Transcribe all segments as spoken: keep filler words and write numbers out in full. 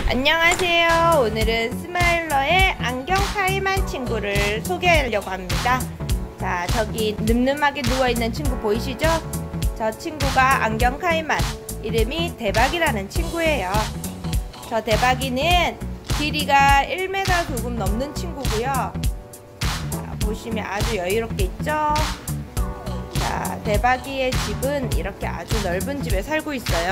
안녕하세요. 오늘은 스마일러의 안경 카이만 친구를 소개하려고 합니다. 자, 저기 늠름하게 누워있는 친구 보이시죠? 저 친구가 안경 카이만, 이름이 대박이라는 친구예요. 저 대박이는 길이가 일 미터 조금 넘는 친구고요. 자, 보시면 아주 여유롭게 있죠? 자, 대박이의 집은 이렇게 아주 넓은 집에 살고 있어요.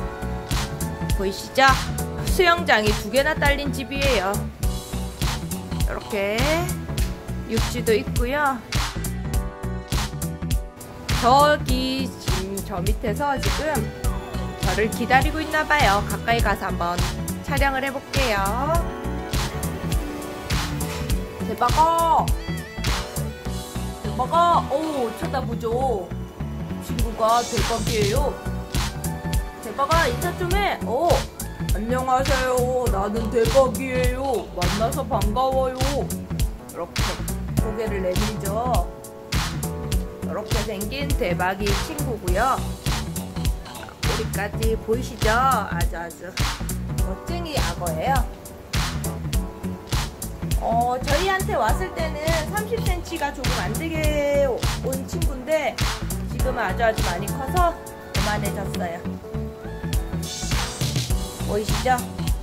보이시죠? 수영장이 두 개나 딸린 집이에요. 이렇게 육지도 있고요. 저기 지금 저 밑에서 지금 저를 기다리고 있나봐요. 가까이 가서 한번 촬영을 해볼게요. 대박아! 대박아! 오, 쳐다보죠. 친구가 대박이에요. 대박아, 인사 좀 해. 오, 안녕하세요. 나는 대박이에요. 만나서 반가워요. 이렇게 고개를 내밀죠. 이렇게 생긴 대박이 친구고요. 꼬리까지 보이시죠? 아주 아주 멋쟁이 악어예요. 어, 저희한테 왔을 때는 삼십 센티미터가 조금 안 되게 온 친구인데 지금은 아주 아주 많이 커서 그만해졌어요. 보이시죠?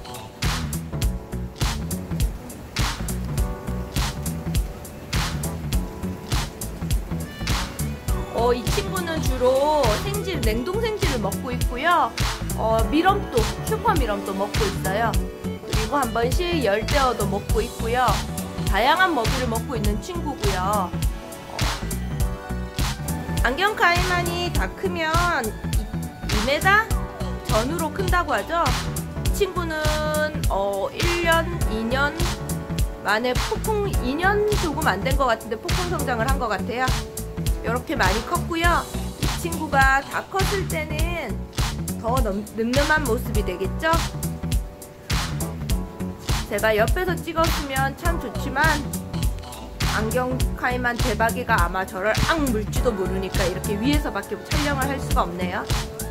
어, 이 친구는 주로 생질, 냉동 생질을 먹고 있고요. 어, 미럼도, 슈퍼 미럼도 먹고 있어요. 그리고 한 번씩 열대어도 먹고 있고요. 다양한 먹이를 먹고 있는 친구고요. 어, 안경 카이만이 다 크면 이 미터 전후로 큰다고 하죠. 이 친구는 어, 일 년, 이 년 만에 폭풍, 이 년 조금 안 된 것 같은데 폭풍 성장을 한 것 같아요. 이렇게 많이 컸고요. 이 친구가 다 컸을 때는 더 늠름한 모습이 되겠죠. 제가 옆에서 찍었으면 참 좋지만 안경 카이만 대박이가 아마 저를 악 물지도 모르니까 이렇게 위에서밖에 촬영을 할 수가 없네요.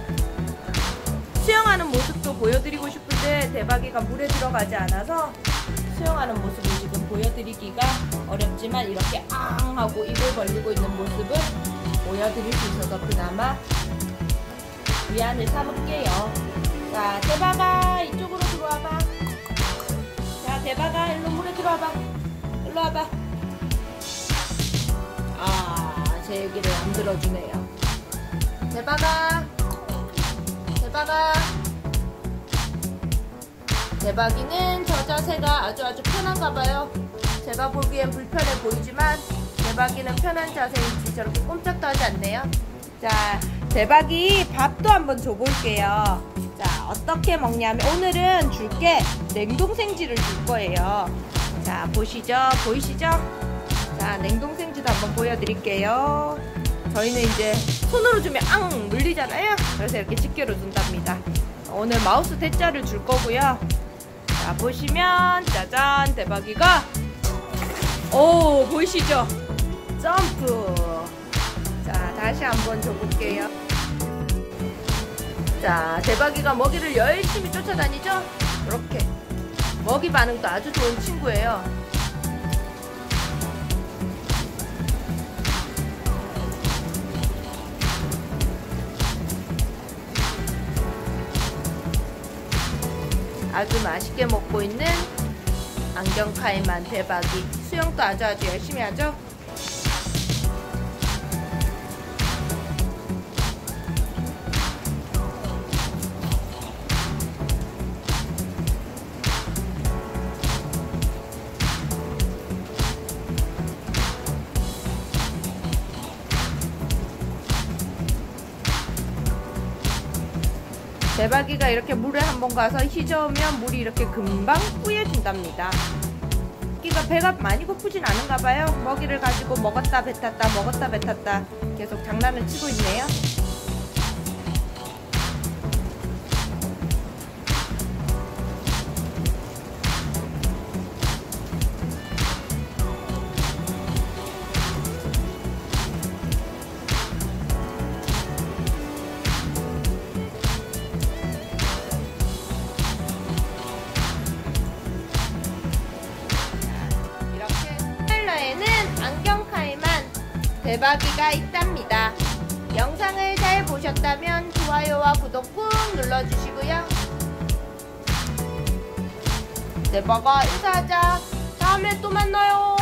수영하는 모습도 보여드리고 싶은데 대박이가 물에 들어가지 않아서 수영하는 모습을 지금 보여드리기가 어렵지만 이렇게 앙 하고 입을 벌리고 있는 모습을 보여드릴 수 있어서 그나마 위안을 삼을게요. 자, 대박아 이쪽으로 들어와봐. 자, 대박아 일로 물에 들어와봐. 일로 와봐. 아, 제 얘기를 안 들어주네요. 대박아, 대박아. 대박이는 저 자세가 아주 아주 편한가봐요. 제가 보기엔 불편해 보이지만 대박이는 편한 자세인지 저렇게 꼼짝도 하지 않네요. 자, 대박이 밥도 한번 줘볼게요. 자, 어떻게 먹냐면 오늘은 줄게 냉동 생지를 줄 거예요. 자, 보시죠? 보이시죠? 자, 냉동 생지도 한번 보여드릴게요. 저희는 이제 손으로 주면 앙 물리잖아요. 그래서 이렇게 집게로 준답니다. 오늘 마우스 대자를 줄 거고요. 자, 보시면 짜잔 대박이가 오 보이시죠? 점프. 자, 다시 한번 줘볼게요. 자, 대박이가 먹이를 열심히 쫓아다니죠? 이렇게 먹이 반응도 아주 좋은 친구예요. 아주 맛있게 먹고 있는 안경 카이만 대박이. 수영도 아주 아주 열심히 하죠. 대박이가 이렇게 물에 한번 가서 휘저으면 물이 이렇게 금방 뿌얘진답니다. 끼가 배가 많이 고프진 않은가 봐요. 먹이를 가지고 먹었다 뱉었다 먹었다 뱉었다 계속 장난을 치고 있네요. 대박이가 있답니다. 영상을 잘 보셨다면 좋아요와 구독 꾹 눌러주시고요. 대박아 인사하자. 다음에 또 만나요.